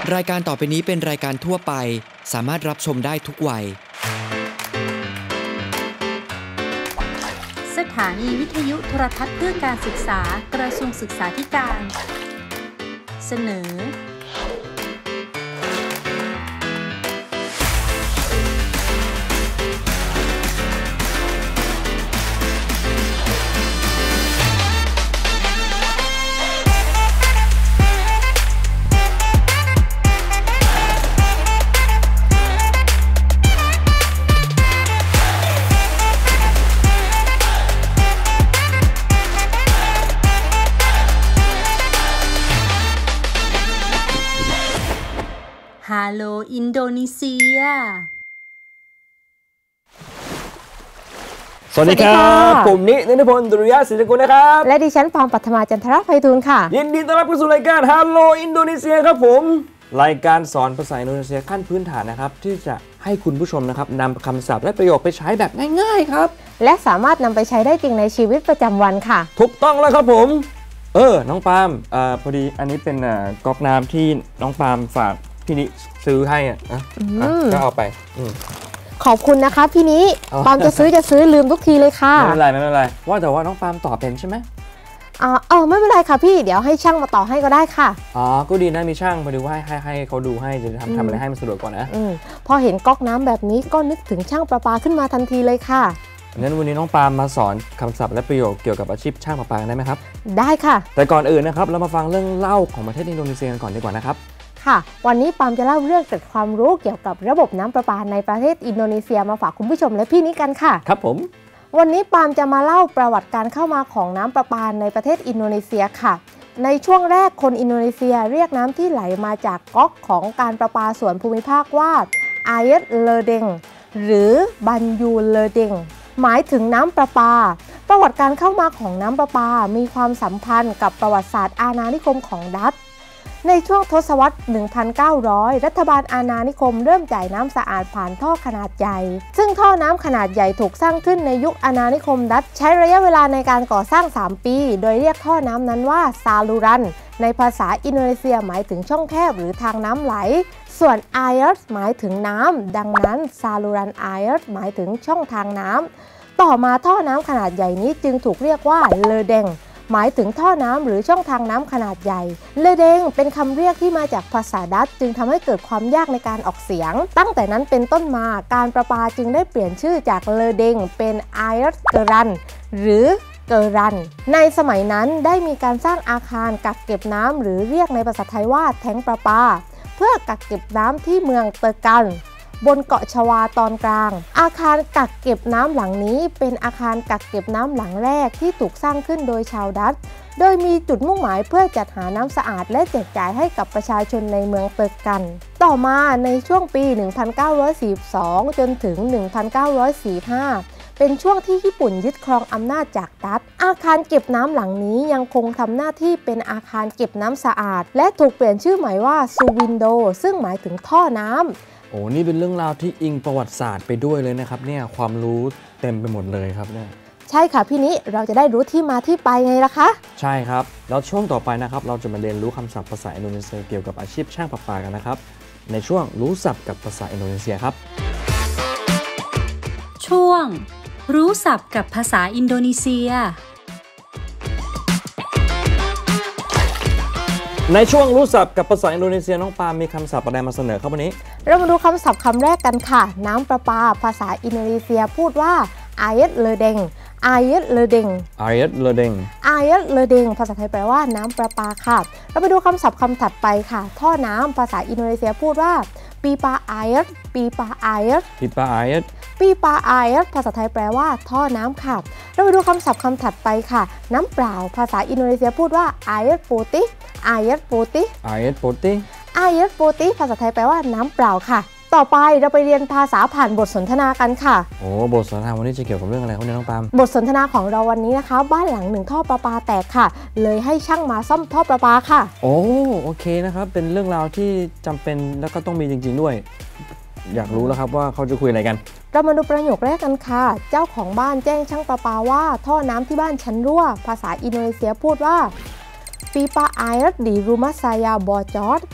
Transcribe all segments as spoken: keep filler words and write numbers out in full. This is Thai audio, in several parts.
รายการต่อไปนี้เป็นรายการทั่วไปสามารถรับชมได้ทุกวัยสถานีวิทยุโทรทัศน์เพื่อการศึกษากระทรวงศึกษาธิการเสนอฮัลโหลอินโดนีเซียสวัสดีครับผมนิณัฐพล ดุริยะศรีสกุลนะครับและดิฉันปองปัทมาจันทรไพฑูรย์ค่ะยินดีต้อนรับเข้าสู่รายการฮัลโหลอินโดนีเซียครับผมรายการสอนภาษาอินโดนีเซียขั้นพื้นฐานนะครับที่จะให้คุณผู้ชมนะครับนำคำศัพท์และประโยคไปใช้แบบง่ายๆครับและสามารถนำไปใช้ได้จริงในชีวิตประจำวันค่ะถูกต้องแล้วครับผมเออน้องปาล์มอ่าพอดีอันนี้เป็นอ่าก๊อกน้ำที่น้องปาล์มฝากพี่นิซื้อให้อ่ะก็เอาไปขอบคุณนะคะพี่นี้ปาล์มจะซื้อจะซื้อลืมทุกทีเลยค่ะไม่เป็นไรไม่เป็นไรว่าแต่ว่าน้องปาล์มตอบเป็นใช่ไหมอ่าเออไม่เป็นไรค่ะพี่เดี๋ยวให้ช่างมาต่อให้ก็ได้ค่ะอ๋อก็ดีนะมีช่างพอดีว่าให้ให้เขาดูให้จะทำทำอะไรให้มันสะดวกก่อนนะอืมพอเห็นก๊อกน้ำแบบนี้ก็นึกถึงช่างประปาขึ้นมาทันทีเลยค่ะงั้นวันนี้น้องปาล์มมาสอนคำศัพท์และประโยคเกี่ยวกับอาชีพช่างประปาได้ไหมครับได้ค่ะแต่ก่อนอื่นนะครับเรามาฟังเรื่องเล่าของประเทศอินโดนีเซียกันก่อนดีกว่านะครับค่ะวันนี้ปาล์มจะเล่าเรื่องเกร็ดความรู้เกี่ยวกับระบบน้ำประปาในประเทศอินโดนีเซียมาฝากคุณผู้ชมและพี่นิกันค่ะครับผมวันนี้ปาล์มจะมาเล่าประวัติการเข้ามาของน้ำประปาในประเทศอินโดนีเซียค่ะในช่วงแรกคนอินโดนีเซียเรียกน้ำที่ไหลมาจากก๊อกของการประปาส่วนภูมิภาคว่าอาเยตเลเดงหรือบันยูเลเดงหมายถึงน้ำประปาประวัติการเข้ามาของน้ำประปามีความสัมพันธ์กับประวัติศาสตร์อาณานิคมของดัตช์ในช่วงทศวรรษ หนึ่งพันเก้าร้อย รัฐบาลอาณานิคมเริ่มจ่ายน้ำสะอาดผ่านท่อขนาดใหญ่ซึ่งท่อน้ำขนาดใหญ่ถูกสร้างขึ้นในยุคอาณานิคมดัตช์ใช้ระยะเวลาในการก่อสร้างสามปีโดยเรียกท่อน้ำนั้นว่าซาลูรันในภาษาอินโดนีเซียหมายถึงช่องแคบหรือทางน้ำไหลส่วนไอเอร์หมายถึงน้ำดังนั้นซาลูรันไอเอร์หมายถึงช่องทางน้ำต่อมาท่อน้ำขนาดใหญ่นี้จึงถูกเรียกว่าเลเดงหมายถึงท่อน้ำหรือช่องทางน้ำขนาดใหญ่เลเดงเป็นคำเรียกที่มาจากภาษาดัตช์จึงทำให้เกิดความยากในการออกเสียงตั้งแต่นั้นเป็นต้นมาการประปาจึงได้เปลี่ยนชื่อจากเลเดงเป็นไอเอร์เกรันหรือเกรันในสมัยนั้นได้มีการสร้างอาคารกักเก็บน้ำหรือเรียกในภาษาไทยว่าแท้งประปาเพื่อกักเก็บน้ำที่เมืองเตอร์กันบนเกาะชวาตอนกลางอาคารกักเก็บน้ำหลังนี้เป็นอาคารกักเก็บน้ำหลังแรกที่ถูกสร้างขึ้นโดยชาวดัตช์โดยมีจุดมุ่งหมายเพื่อจัดหาน้ำสะอาดและแจกจ่ายให้กับประชาชนในเมืองเตอร์กันต่อมาในช่วงปี หนึ่งพันเก้าร้อยสี่สิบสอง จนถึง หนึ่งพันเก้าร้อยสี่สิบห้า เป็นช่วงที่ญี่ปุ่นยึดครองอำนาจจากดัตช์อาคารเก็บน้ำหลังนี้ยังคงทำหน้าที่เป็นอาคารเก็บน้ำสะอาดและถูกเปลี่ยนชื่อใหม่ว่าซูวินโดซึ่งหมายถึงท่อน้ำโอ้นี่เป็นเรื่องราวที่อิงประวัติศาสตร์ไปด้วยเลยนะครับเนี่ยความรู้เต็มไปหมดเลยครับเนี่ยใช่ค่ะพี่นิเราจะได้รู้ที่มาที่ไปไงล่ะคะใช่ครับแล้วช่วงต่อไปนะครับเราจะมาเรียนรู้คำศัพท์ภาษาอินโดนีเซียเกี่ยวกับอาชีพช่างประปากันนะครับในช่วงรู้ศัพท์กับภาษาอินโดนีเซียครับช่วงรู้ศัพท์กับภาษาอินโดนีเซียในช่วงรู้ศัพท์กับภาษาอินโดนีเซียน้องปาล์มมีคำศัพท์อะไรมาเสนอครับวันนี้เรามาดูคำศัพท์คำแรกกันค่ะน้ำประปาภาษาอินโดนีเซียพูดว่าอาเยตเลเดงอาเยตเลเดงอาเยตเลเดงอาเยตเลเดงภาษาไทยแปลว่าน้ำประปาค่ะเราไปดูคำศัพท์คำถัดไปค่ะท่อน้ำภาษาอินโดนีเซียพูดว่าปีปาไอเอร์ปีปาไอเอร์ปีปาไอเอร์ปีปาไอเอร์ภาษาไทยแปลว่าท่อน้ำค่ะเราไปดูคำศัพท์คำถัดไปค่ะน้ำเปล่าภาษาอินโดนีเซียพูดว่าไอเอร์ปูติไอเอร์ปูติไอเอร์ปูติไอเอร์ปูติภาษาไทยแปลว่าน้ำเปล่าค่ะต่อไปเราไปเรียนภาษาผ่านบทสนทนากันค่ะโอ้บทสนทนาวันนี้จะเกี่ยวกับเรื่องอะไรครับน้องปาล์มบทสนทนาของเราวันนี้นะคะบ้านหลังหนึ่งท่อประปาแตกค่ะเลยให้ช่างมาซ่อมท่อประปาค่ะโอ้โอเคนะครับเป็นเรื่องราวที่จำเป็นแล้วก็ต้องมีจริงๆด้วยอยากรู้แล้วครับว่าเขาจะคุยอะไรกันเรามาดูประโยคแรกกันค่ะเจ้าของบ้านแจ้งช่างประปาว่าท่อน้ำที่บ้านฉันรั่วภาษาอินโดนีเซียพูดว่าปีปาไอร์ดีรูมัสซายาบอจอด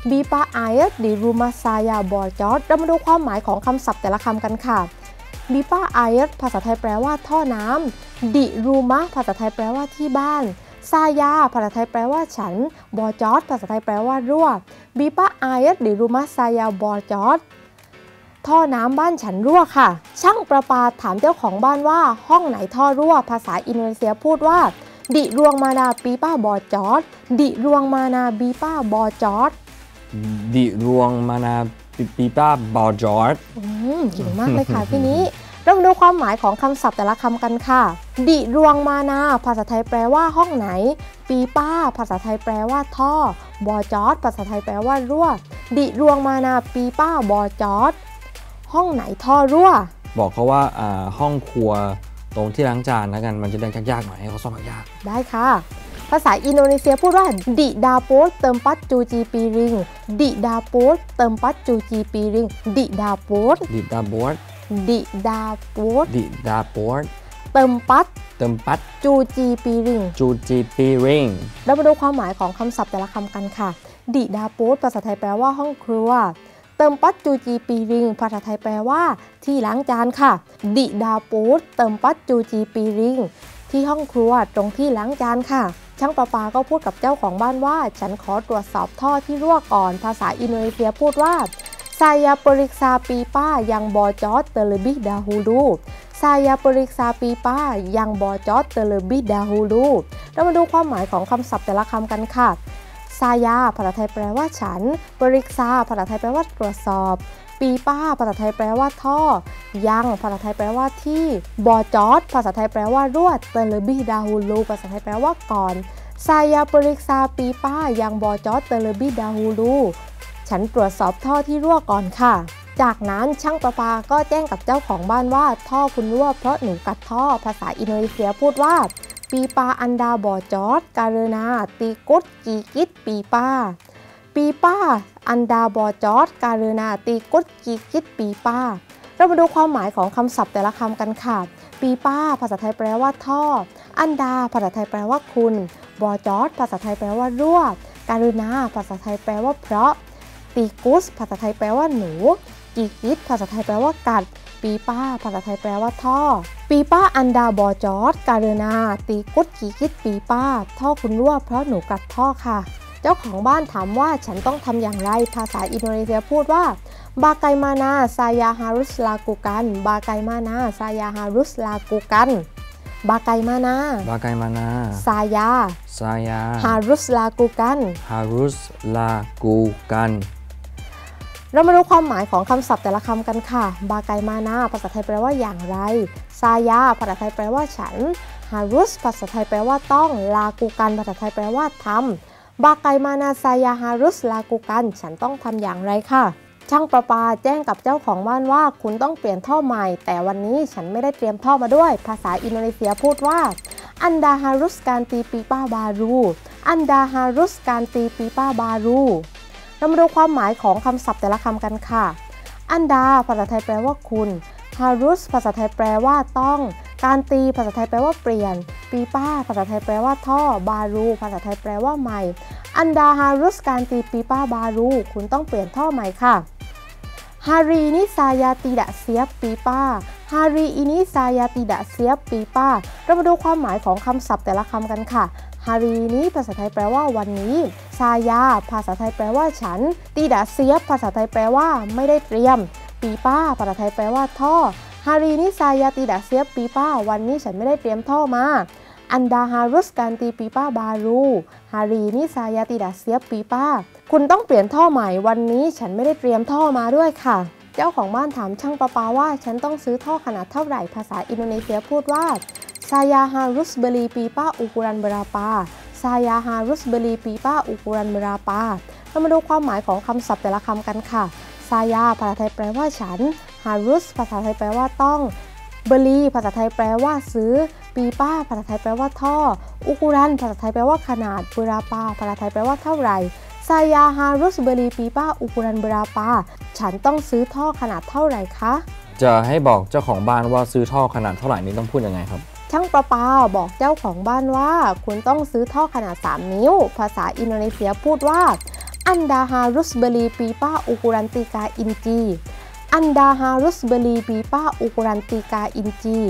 บีปาไอร์ดิรูมาซายาบอจอดเรามาดูความหมายของคำศัพท์แต่ละคำกันค่ะบีปาไอร์ภาษาไทยแปลว่าท่อน้ำดิรูมาภาษาไทยแปลว่าที่บ้านซายาภาษาไทยแปลว่าฉันบอจอดภาษาไทยแปลว่ารั่วบีปาไอร์ดิรูมาซายาบอจอดท่อน้ำบ้านฉันรั่วค่ะช่างประปาถามเจ้าของบ้านว่าห้องไหนท่อรั่วภาษาอินโดนีเซียพูดว่าดิรวงมานาปีป้าบอจอดดิรวงมานาบีป้าบอจอดดิรวงมานาปีป้าบอจอดเก่งมากเลยค่ะพี่นี้เรามาดูความหมายของคำศัพท์แต่ละคำกันค่ะดิรวงมานาภาษาไทยแปลว่าห้องไหนปีป้าภาษาไทยแปลว่าท่อบอจอดภาษาไทยแปลว่ารั่วดิรวงมานาปีป้าบอจอดห้องไหนท่อรั่วบอกเขาว่าห้องครัวตรงที่ล้างจานแล้วกันมันจะได้ยากๆหน่อยให้เขาซ่อมยากได้ค่ะภาษาอินโดนีเซียพูดว่าดิดาโปสเติมปัจจูจีปีริงดิดาโปสเติมปัจจูจีปีริงดิดาโปสดิดาโปสดิดาโปสดิดาโปสเติมปัจเติมปัจจูจีปีริงจูจีปีริงเรามาดูความหมายของคำศัพท์แต่ละคำกันค่ะดิดาโปสภาษาไทยแปลว่าห้องครัวเติมปัจจูจีปีริงภาษาไทยแปลว่าที่ล้างจานค่ะดิดาโปสเติมปัจจูจีปีริงที่ห้องครัวตรงที่ล้างจานค่ะช่างประปาก็พูดกับเจ้าของบ้านว่าฉันขอตรวจสอบท่อที่รั่วก่อนภาษาอินโดนีเซียพูดว่าซายาปริกซาปีป้ายังบอจอดเตเลบิดาฮูลูซายาปริกซาปีป้ายังบอจอดเตเลบิดาฮูลูเรามาดูความหมายของคำศัพท์แต่ละคำกันค่ะซายาภาษาไทยแปลว่าฉันปริกซาภาษาไทยแปลว่าตรวจสอบปีป้าภาษาไทยแปลว่าท่อยังภาษาไทยแปลว่าที่บอจอดภาษาไทยแปลว่ารวดเตเลบิดาฮูลูภาษาไทยแปลว่าก่อนซายาปริกซาปีป้ายังบอจอดเตเลบิดาฮูลูฉันตรวจสอบท่อที่รั่วก่อนค่ะจากนั้นช่างประปาก็แจ้งกับเจ้าของบ้านว่าท่อคุณรั่วเพราะหนูกัดท่อภาษาอินโดนีเซียพูดว่าปีปาอันดาบอจอดการนาตีกุดกีกิดปีป้าปีป้าอันดาบอจอดการนาตีกุดกีกิดปีป้าเรามาดูความหมายของคำศัพท์แต่ละคำกันค่ะปีป้าภาษาไทยแปลว่าท่ออันดาภาษาไทยแปลว่าคุณบอจอดภาษาไทยแปลว่ารั่วการนาภาษาไทยแปลว่าเพราะตีกุสภาษาไทยแปลว่าหนูกีกิดภาษาไทยแปลว่ากัดปีป้าภาษาไทยแปลว่าท่อปีป้าอันดาบอจอดการนาตีกุดกีกิดปีป้าท่อคุณรั่วเพราะหนูกัดท่อค่ะเจ้าของบ้านถามว่าฉันต้องทำอย่างไรภาษาอินโดนีเซียพูดว่าบาไกมานาซายาฮารุสลากูกันบาไกมานาซายาฮารุสลากูกันบาไกมานาบาไกมานาซายาซายาฮารุสลากูกันฮารุสลากูกันเรามาดูความหมายของคำศัพท์แต่ละคำกันค่ะบาไกมานาภาษาไทยแปลว่าอย่างไรซายาภาษาไทยแปลว่าฉันฮารุสภาษาไทยแปลว่าต้องลากูกันภาษาไทยแปลว่าทำบาไกมานาซายาฮารุสลากูกันฉันต้องทำอย่างไรค่ะช่างประปาแจ้งกับเจ้าของบ้านว่าคุณต้องเปลี่ยนท่อใหม่แต่วันนี้ฉันไม่ได้เตรียมท่อมาด้วยภาษาอินโดนีเซียพูดว่าอันดาฮารุสการตีปีป้าบารูอันดาฮารุสการตีปีป้าบารูเรามาดูความหมายของคำศัพท์แต่ละคำกันค่ะอันดาภาษาไทยแปลว่าคุณฮารุสภาษาไทยแปลว่าต้องการตีภาษาไทยแปลว่าเปลี่ยนปีป้าภาษาไทยแปลว่าท่อบารูภาษาไทยแปลว่าใหม่อันดาฮารุสการตีปีป้าบารูคุณต้องเปลี่ยนท่อใหม่ค่ะฮารีนิซายาติดะเซียบปีป้าฮารีอินิซายาติดะเซียบปีป้าเรามาดูความหมายของคำศัพท์แต่ละคำกันค่ะฮารีนี้ภาษาไทยแปลว่าวันนี้ซายาภาษาไทยแปลว่าฉันติดะเซียบภาษาไทยแปลว่าไม่ได้เตรียมปีป้าภาษาไทยแปลว่าท่อฮารีนิซายาติดะเซียบปีป้าวันนี้ฉันไม่ได้เตรียมท่อมาอันดาฮารุสการตีปีป้าบารูฮารีนิซายาติดะเซียบปีป้าคุณต้องเปลี่ยนท่อใหม่วันนี้ฉันไม่ได้เตรียมท่อมาด้วยค่ะเจ้าของบ้านถามช่างประปาว่าฉันต้องซื้อท่อขนาดเท่าไหร่ภาษาอินโดนีเซียพูดว่าซายาฮารุสเบลีปีป้าอุกุรันเบราปาซายาฮารุสเบลีปีป้าอุกุรันเบราปาเรามาดูความหมายของคำศัพท์แต่ละคำกันค่ะซายาภาษาไทยแปลว่าฉันฮารุสภาษาไทยแปลว่าต้องเบลีภาษาไทยแปลว่าซื้อปีป้าภาษาไทยแปลว่าท่ออุกุรันภาษาไทยแปลว่าขนาดเบราปาภาษาไทยแปลว่าเท่าไหร่ซายาฮารุสเบลีปีป้าอุกุรันเบราปาฉันต้องซื้อท่อขนาดเท่าไหร่คะจะให้บอกเจ้าของบ้านว่าซื้อท่อขนาดเท่าไหร่นี้ต้องพูดยังไงครับช่างประปาบอกเจ้าของบ้านว่าคุณต้องซื้อท่อขนาดสามนิ้วภาษาอินโดนีเซียพูดว่า Anda harus beli pipa ukuran tiga inci Anda harus beli pipa ukuran tiga inci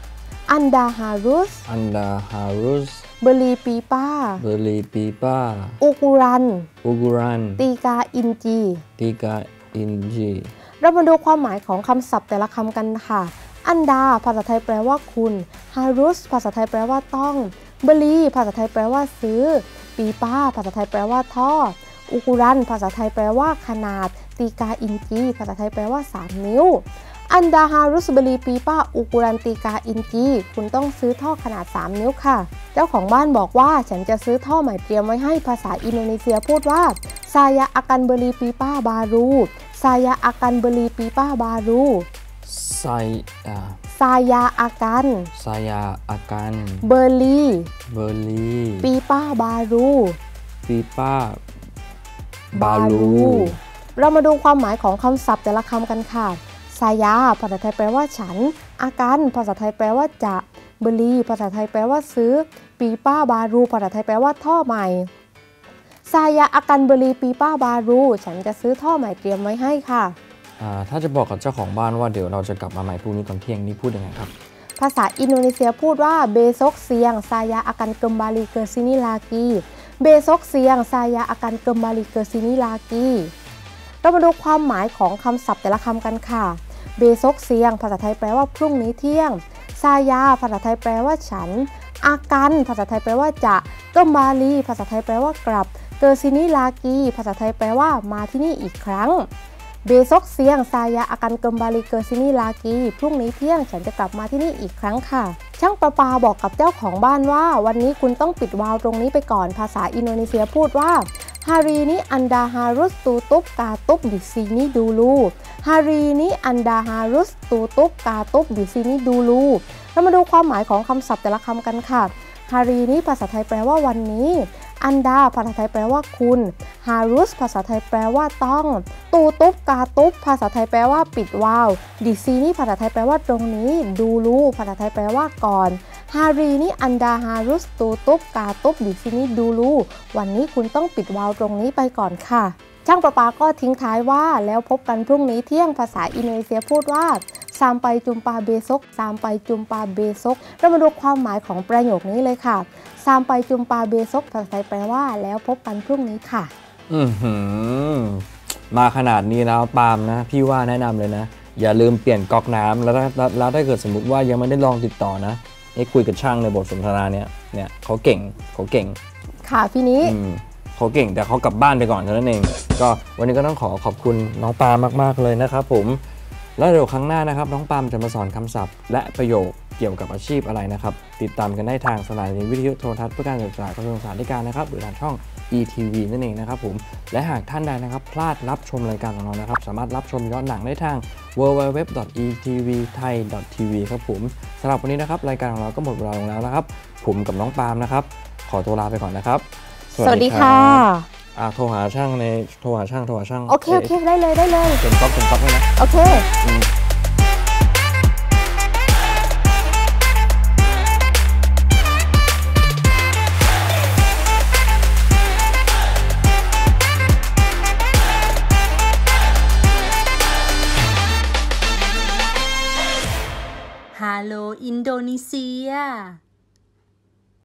Anda harus Anda harus beli pipa beli pipa ukuran อุกุรัน tiga inci tiga inci เรามาดูความหมายของคำศัพท์แต่ละคำกันค่ะ อันดาภาษาไทยแปลว่าคุณ ฮารุสภาษาไทยแปลว่าต้องบลีภาษาไทยแปลว่าซื้อปีป้าภาษาไทยแปลว่าท่ออุกุรันภาษาไทยแปลว่าขนาดตีกาอินจีภาษาไทยแปลว่าสามนิ้วอันดาฮารุสบลีปีป้าอุกุรันตีกาอินจีคุณต้องซื้อท่อขนาดสามนิ้วค่ะเจ้าของบ้านบอกว่าฉันจะซื้อท่อใหม่เตรียมไว้ให้ภาษาอินโดนีเซียพูดว่าซายาอากันบลีปีป้าบารูซายาอากันบลีปีป้าบารูไซอ่าซายาอากันซายาอากันเบอร์ลีเบอร์ลีปีป้าบารูปีป้าบาลูเรามาดูความหมายของคำศัพท์แต่ละคำกันค่ะซายาภาษาไทยแปลว่าฉันอากันภาษาไทยแปลว่าจะเบอร์ลีภาษาไทยแปลว่าซื้อปีป้าบารูภาษาไทยแปลว่าท่อใหม่ซายาอากันเบอร์ลีปีป้าบารูฉันจะซื้อท่อใหม่เตรียมไว้ให้ค่ะถ้าจะบอกกับเจ้าของบ้านว่าเดี๋ยวเราจะกลับมาใหม่พรุ่งนี้ตอนเที่ยงนี่พูดยังไงครับภาษาอินโดนีเซียพูดว่าเบซกเซียงซายาอากันเกมบาลีเกอร์ซินิลากีเบซกเซียงซายาอากันเกมบาลีเกอร์ซินิลากีเรามาดูความหมายของคำศัพท์แต่ละคำกันค่ะเบซกเซียงภาษาไทยแปลว่าพรุ่งนี้เที่ยงซายาภาษาไทยแปลว่าฉันอากันภาษาไทยแปลว่าจะเกมบาลีภาษาไทยแปลว่ากลับเกอร์ซินิลากีภาษาไทยแปลว่ามาที่นี่อีกครั้งเบซกเซียงซายาอากันเกมบาลีเกอร์ซินิลากีพรุ่งนี้เที่ยงฉันจะกลับมาที่นี่อีกครั้งค่ะช่างประปาบอกกับเจ้าของบ้านว่าวันนี้คุณต้องปิดวาล์วตรงนี้ไปก่อนภาษาอินโดนีเซียพูดว่าฮารีนิอันดาฮารุสตูตุบกาตุบดิซีนิดูลูฮารีนิอันดาฮารุสตูตุบกาตุบดิซีนิดูลูเรามาดูความหมายของคำศัพท์แต่ละคำกันค่ะฮารีนิภาษาไทยแปลว่าวันนี้อันดาภาษาไทยแปลว่าคุณฮารุสภาษาไทยแปลว่าต้องตูตุบกาตุบภาษาไทยแปลว่าปิดวาล์วดิซีนี่ภาษาไทยแปลว่าตรงนี้ดูลูภาษาไทยแปลว่าก่อนฮารีนี่อันดาฮารุสตูตุบกาตุบดิซีนี่ดูลูวันนี้คุณต้องปิดวาล์วตรงนี้ไปก่อนค่ะช่างประปาก็ทิ้งท้ายว่าแล้วพบกันพรุ่งนี้เที่ยงภาษาอินโดนีเซียพูดว่าซามไปจุมปาเบซกซามไปจุมปาเบซกเรามาดูความหมายของประโยคนี้เลยค่ะซามไปจุมปาเบซกภาษาไทยแปลว่าแล้วพบกันพรุ่งนี้ค่ะอือหือมาขนาดนี้แล้วปาล์มนะพี่ว่าแนะนำเลยนะอย่าลืมเปลี่ยนก๊อกน้ำแล้วแล้วแล้วถ้าเกิดสมมติว่ายังไม่ได้ลองติดต่อนะให้คุยกับช่างในบทสนทนาเนี้ยเนี่ยเขาเก่งเขาเก่งค่ะพี่นี้เขาเก่งแต่เขากลับบ้านไปก่อนเท่านั้นเองก็วันนี้ก็ต้องขอขอบคุณน้องปาล์มมากๆเลยนะครับผมแล้วเดี๋ยวครั้งหน้านะครับน้องปาล์มจะมาสอนคำศัพท์และประโยคเกี่ยวกับอาชีพอะไรนะครับติดตามกันได้ทางสถานีวิทยุโทรทัศน์เพื่อการศึกษากระทรวงศึกษาธิการนะครับหรือทางช่อง อี ที วี นั่นเองนะครับผมและหากท่านใดนะครับพลาดรับชมรายการของเรานะครับสามารถรับชมย้อนหลังได้ทาง ดับเบิลยู ดับเบิลยู ดับเบิลยู ดอท อี ที วี ไทย ดอท ที วี ครับผมสำหรับวันนี้นะครับรายการของเราก็หมดเวลาลงแล้วนะครับผมกับน้องปาล์มนะครับขอตัวลาไปก่อนนะครับสวัสดีค่ะอ่าโทรหาช่างในโทรหาช่างโทรหาช่างโอเคโอเคได้เลยได้เลยเป็นก๊อกเป็นก๊อกเลยนะโอเคฮัลโหลอินโดนีเซี